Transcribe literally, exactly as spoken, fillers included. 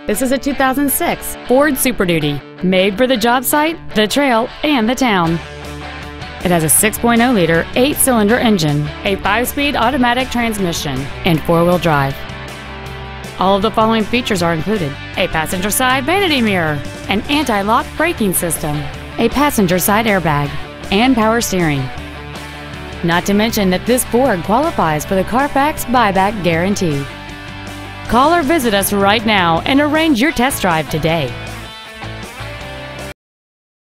This is a two thousand six Ford Super Duty, made for the job site, the trail, and the town. It has a six point oh liter eight-cylinder engine, a five-speed automatic transmission, and four-wheel drive. All of the following features are included: a passenger side vanity mirror, an anti-lock braking system, a passenger side airbag, and power steering. Not to mention that this Ford qualifies for the Carfax buyback guarantee. Call or visit us right now and arrange your test drive today.